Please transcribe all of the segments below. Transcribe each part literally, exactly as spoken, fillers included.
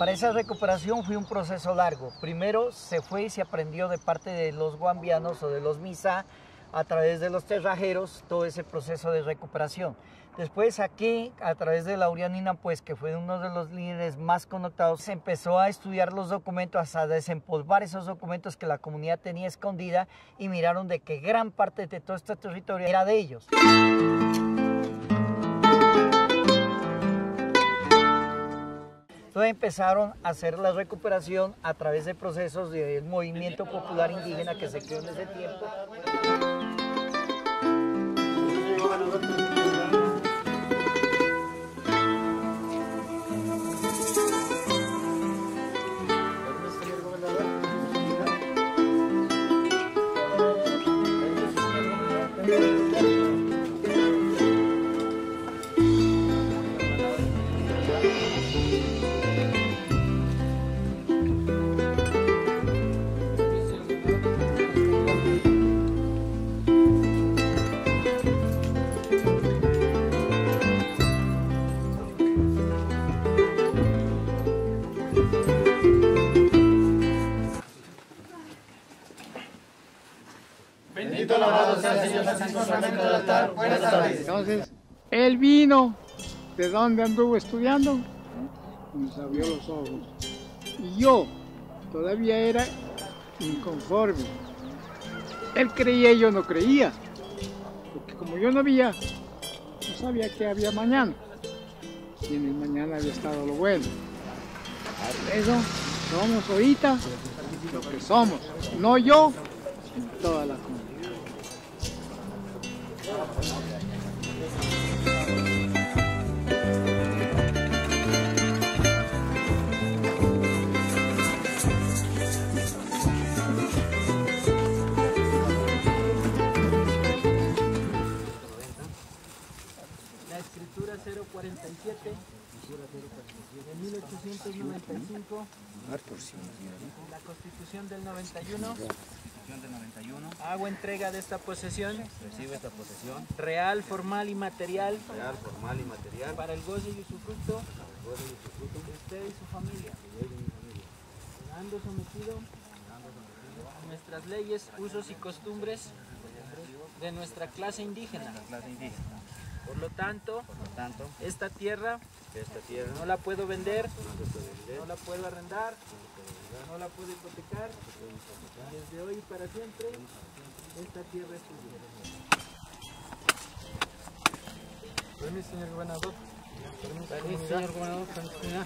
Para esa recuperación fue un proceso largo. Primero se fue y se aprendió de parte de los guambianos o de los misa a través de los terrajeros todo ese proceso de recuperación. Después aquí, a través de Laurianina, pues que fue uno de los líderes más connotados, se empezó a estudiar los documentos, a desempolvar esos documentos que la comunidad tenía escondida y miraron de que gran parte de todo este territorio era de ellos. Entonces empezaron a hacer la recuperación a través de procesos del movimiento popular indígena que se creó en ese tiempo. Bendito alabado sea el Señor Santo Sacramento del altar. Buenas tardes. Entonces, él vino, ¿de dónde anduvo estudiando? Nos abrió los ojos. Y yo todavía era inconforme. Él creía y yo no creía. Porque como yo no había, no sabía que había mañana. Y en el mañana había estado lo bueno. Por eso somos ahorita lo que somos. No yo, sino toda la comunidad. La escritura cero cuarenta y siete de mil ochocientos noventa y cinco, la Constitución del noventa y uno, hago entrega de esta posesión, recibe esta posesión real, formal y material, real, formal y material para el goce y usufructo para el goce y usufructo de usted y su familia, de mi familia, quedando sometido a nuestras leyes, usos y costumbres de nuestra clase indígena. la clase indígena. Por lo tanto, Por lo tanto, esta tierra esta tierra no la puedo vender, no se puede vender, no la puedo arrendar, no se puede vender, no la puedo hipotecar. no se puede hipotecar. Desde hoy y para siempre, esta tierra es tuya. Permiso, señor gobernador. Permiso, señor gobernador, continuidad.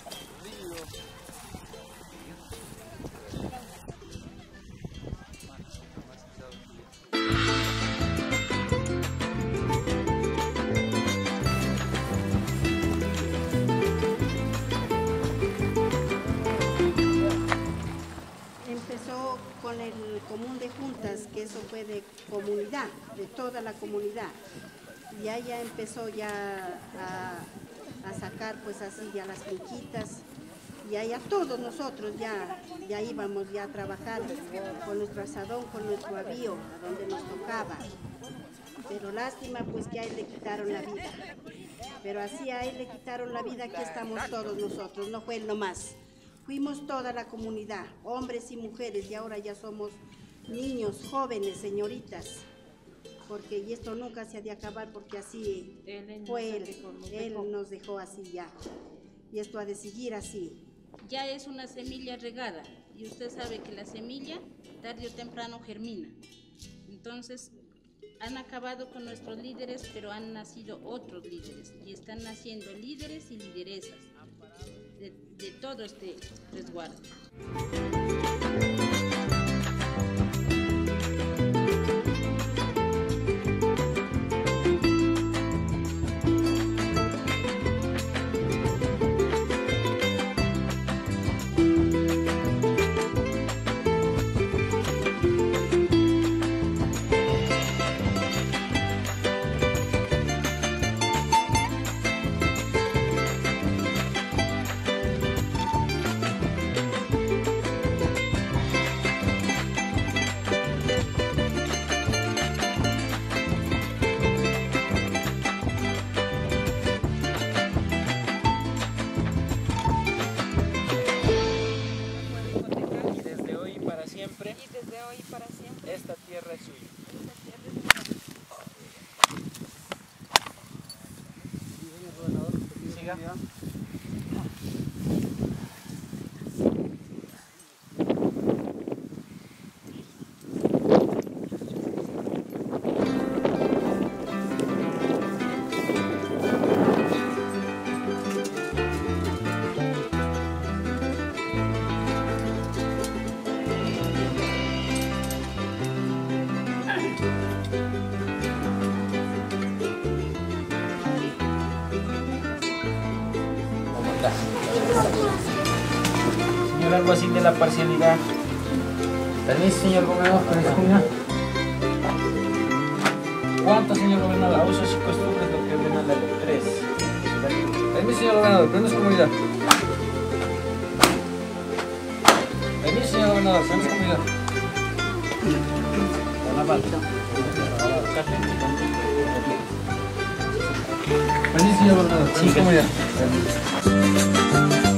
Empezó con el común de juntas, que eso fue de comunidad, de toda la comunidad. Y ahí ya empezó ya a, a sacar pues así ya las finquitas. Y ahí a todos nosotros ya, ya íbamos ya a trabajar con nuestro asadón, con nuestro avío, a donde nos tocaba. Pero lástima pues que a él le quitaron la vida. Pero así a él le quitaron la vida, aquí estamos todos nosotros, no fue él nomás. Fuimos toda la comunidad, hombres y mujeres, y ahora ya somos niños, jóvenes, señoritas. Porque y esto nunca se ha de acabar, porque así fue él, él nos dejó así ya. Y esto ha de seguir así. Ya es una semilla regada, y usted sabe que la semilla tarde o temprano germina. Entonces, han acabado con nuestros líderes, pero han nacido otros líderes, y están naciendo líderes y lideresas de, de todo este resguardo. ya. Señor alguacil de la parcialidad. Permiso, señor gobernador, con esa comunidad. ¿Cuánto, señor gobernador? A usos y costumbres lo que ordena la ley tres. Permiso, señor gobernador, permiso comunidad. Permiso, señor gobernador, permiso comunidad. Permiso, señor gobernador, permiso comunidad.